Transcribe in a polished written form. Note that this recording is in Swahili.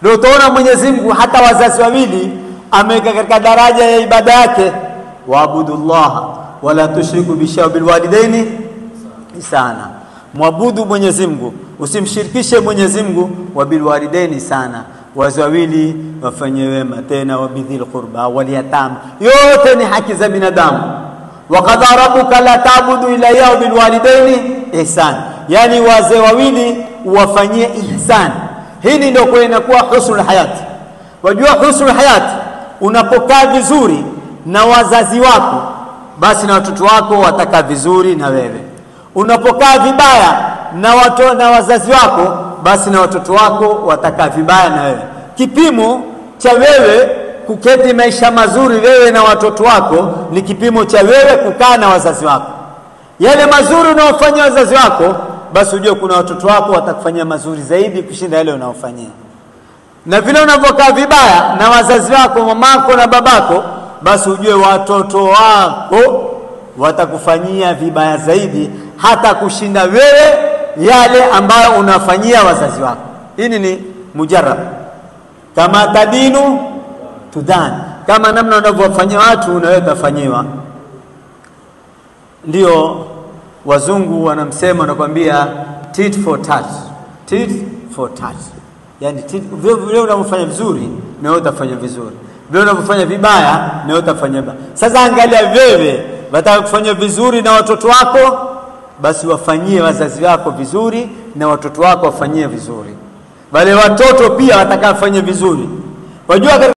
Ndio utaona Mwenyezi Mungu hata wazazi wawili ameweka katika daraja ya ibada yake, waabudullaha wala tushriku bihi bil walidaini ihsana. Mwabudu Mwenyezi Mungu, usimshirikishe Mwenyezi Mungu, wa bil walidaini ihsana, wazazi wawili wafanye wema, tena wabidhil qurba wal yatama. Yote ni haki za binadamu. Wa qad rabbuka la ta'budu illa iyyahu bil walidaini ihsan, yani wazee wawili wafanyie ihsan. Hili ndio kwa inakuwa husnul hayati. Wajua husnul hayati, unapokaa vizuri na wazazi wako, basi na watoto wako watakaa vizuri na wewe. Unapokaa vibaya na wazazi wako, basi na watoto wako watakaa vibaya na wewe. Kipimo cha wewe kuketi maisha mazuri wewe na watoto wako ni kipimo cha wewe kukaa na wazazi wako. Yale mazuri unaofanyia wazazi wako, basi ujue kuna watoto wako watakufanyia mazuri zaidi kushinda yale unaofanyia. Na vile unavyokaa vibaya na wazazi wako, mamako na babako, basi ujue watoto wako watakufanyia vibaya zaidi hata kushinda wewe yale ambayo unafanyia wazazi wako. Hili ni mujarrab. Kama tadinu tudan, kama namna unavyofanyia watu na wewe utafanyiwa. Ndio wazungu wanamsema, wanakuambia tit for tat, tit for tat. Yani vile unavyofanya vizuri na wewe utafanya vizuri, vile unavyofanya vibaya na wewe utafanya vibaya. Sasa angalia, wewe wataka kufanya vizuri na watoto wako, basi wafanyie wazazi wako vizuri na watoto wako wafanyie vizuri. Wale watoto pia watakafanya vizuri. Wajua